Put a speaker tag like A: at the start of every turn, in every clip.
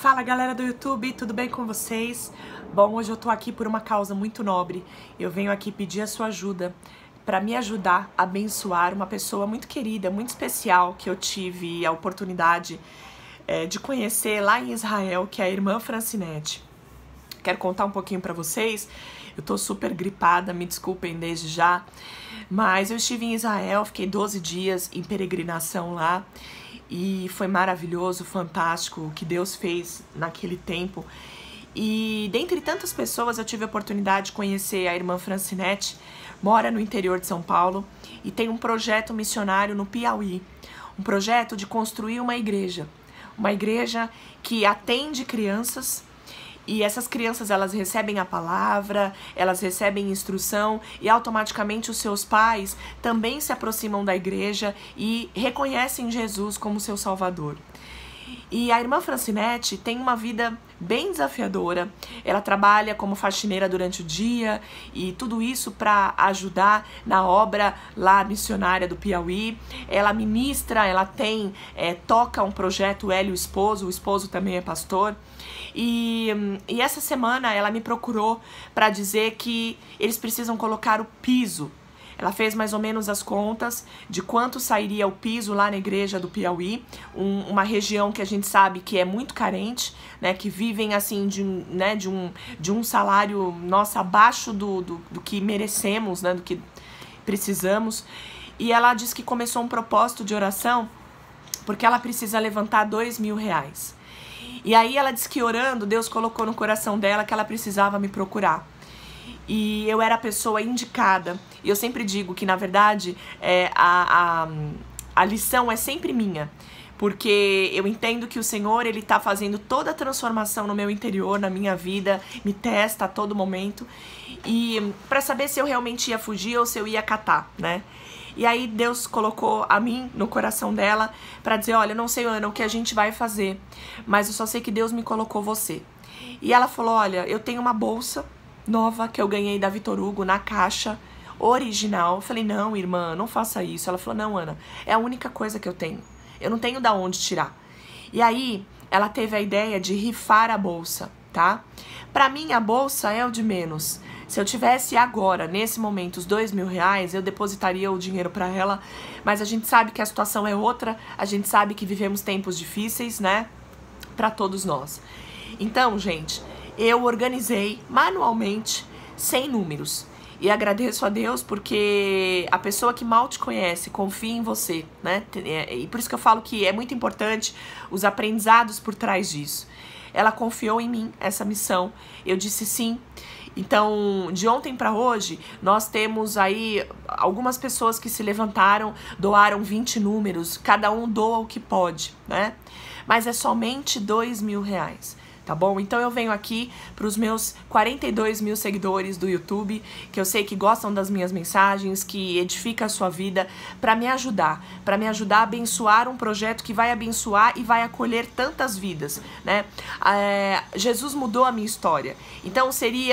A: Fala galera do YouTube, tudo bem com vocês? Bom, hoje eu tô aqui por uma causa muito nobre. Eu venho aqui pedir a sua ajuda para me ajudar a abençoar uma pessoa muito querida, muito especial, que eu tive a oportunidade de conhecer lá em Israel, que é a irmã Francinete. Quero contar um pouquinho para vocês. Eu tô super gripada, me desculpem desde já, mas eu estive em Israel, fiquei 12 dias em peregrinação lá. E foi maravilhoso, fantástico o que Deus fez naquele tempo. E dentre tantas pessoas eu tive a oportunidade de conhecer a irmã Francinete, mora no interior de São Paulo e tem um projeto missionário no Piauí, um projeto de construir uma igreja que atende crianças. E essas crianças, elas recebem a palavra, elas recebem instrução e automaticamente os seus pais também se aproximam da igreja e reconhecem Jesus como seu Salvador. E a irmã Francinete tem uma vida bem desafiadora. Ela trabalha como faxineira durante o dia e tudo isso para ajudar na obra lá missionária do Piauí. Ela ministra, ela toca um projeto Hélio o esposo também é pastor. E essa semana ela me procurou para dizer que eles precisam colocar o piso. Ela fez mais ou menos as contas de quanto sairia o piso lá na igreja do Piauí, uma região que a gente sabe que é muito carente, né, que vivem assim de um salário nosso abaixo do que merecemos, né, do que precisamos. E ela disse que começou um propósito de oração porque ela precisa levantar R$2.000. E aí ela disse que orando, Deus colocou no coração dela que ela precisava me procurar. E eu era a pessoa indicada. E eu sempre digo que, na verdade, a lição é sempre minha. Porque eu entendo que o Senhor, Ele tá fazendo toda a transformação no meu interior, na minha vida, me testa a todo momento. E para saber se eu realmente ia fugir ou se eu ia catar, né? E aí Deus colocou a mim no coração dela para dizer, olha, eu não sei, Ana, o que a gente vai fazer, mas eu só sei que Deus me colocou você. E ela falou, olha, eu tenho uma bolsa nova que eu ganhei da Vitor Hugo na caixa original. Eu falei, não, irmã, não faça isso. Ela falou, não, Ana, é a única coisa que eu tenho. Eu não tenho da onde tirar. E aí ela teve a ideia de rifar a bolsa, tá? Pra mim a bolsa é o de menos. Se eu tivesse agora, nesse momento, os R$2.000, eu depositaria o dinheiro para ela, mas a gente sabe que a situação é outra, a gente sabe que vivemos tempos difíceis, né, para todos nós. Então, gente, eu organizei manualmente 100 números e agradeço a Deus porque a pessoa que mal te conhece confia em você, né, e por isso que eu falo que é muito importante os aprendizados por trás disso. Ela confiou em mim, essa missão, eu disse sim. Então, de ontem para hoje, nós temos aí algumas pessoas que se levantaram, doaram 20 números, cada um doa o que pode, né? Mas é somente R$2.000, tá bom? Então eu venho aqui para os meus 42 mil seguidores do YouTube, que eu sei que gostam das minhas mensagens, que edifica a sua vida, para me ajudar a abençoar um projeto que vai abençoar e vai acolher tantas vidas, né? Jesus mudou a minha história, então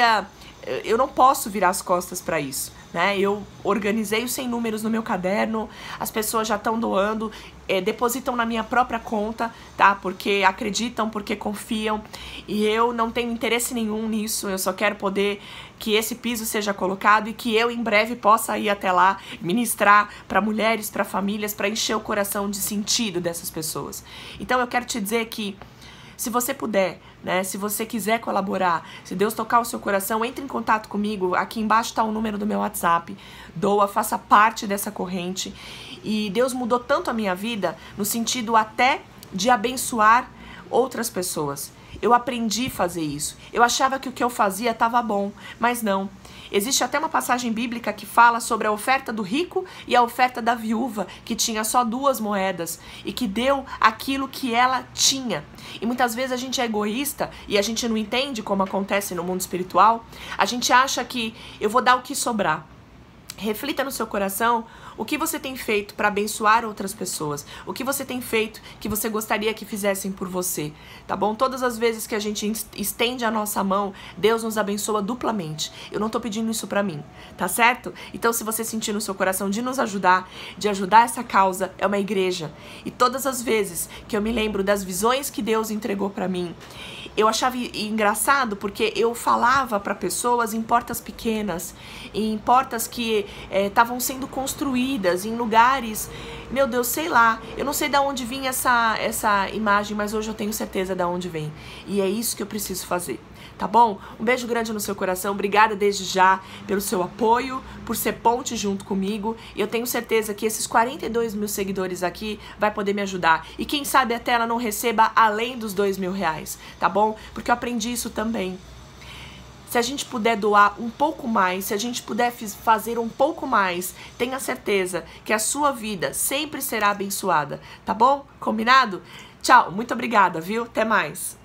A: eu não posso virar as costas para isso, né? Eu organizei os 100 números no meu caderno, as pessoas já estão doando, depositam na minha própria conta, tá? Porque acreditam, porque confiam, e eu não tenho interesse nenhum nisso, eu só quero poder que esse piso seja colocado e que eu em breve possa ir até lá, ministrar para mulheres, para famílias, para encher o coração de sentido dessas pessoas. Então eu quero te dizer que se você puder, né, se você quiser colaborar, se Deus tocar o seu coração, entre em contato comigo, aqui embaixo está o número do meu WhatsApp, doa, faça parte dessa corrente. E Deus mudou tanto a minha vida, no sentido até de abençoar outras pessoas. Eu aprendi a fazer isso. Eu achava que o que eu fazia estava bom, mas não. Existe até uma passagem bíblica que fala sobre a oferta do rico e a oferta da viúva, que tinha só 2 moedas e que deu aquilo que ela tinha. E muitas vezes a gente é egoísta e a gente não entende como acontece no mundo espiritual. A gente acha que eu vou dar o que sobrar. Reflita no seu coração o que você tem feito para abençoar outras pessoas. O que você tem feito que você gostaria que fizessem por você, tá bom? Todas as vezes que a gente estende a nossa mão, Deus nos abençoa duplamente. Eu não tô pedindo isso pra mim, tá certo? Então, se você sentir no seu coração de nos ajudar, de ajudar essa causa, é uma igreja. E todas as vezes que eu me lembro das visões que Deus entregou pra mim, eu achava engraçado porque eu falava para pessoas em portas pequenas, em portas que estavam sendo construídas, em lugares, meu Deus, sei lá, eu não sei de onde vinha essa imagem, mas hoje eu tenho certeza de onde vem. E é isso que eu preciso fazer. Tá bom? Um beijo grande no seu coração, obrigada desde já pelo seu apoio, por ser ponte junto comigo, e eu tenho certeza que esses 42 mil seguidores aqui vai poder me ajudar, e quem sabe até ela não receba além dos R$2.000, tá bom? Porque eu aprendi isso também. Se a gente puder doar um pouco mais, se a gente puder fazer um pouco mais, tenha certeza que a sua vida sempre será abençoada, tá bom? Combinado? Tchau, muito obrigada, viu? Até mais!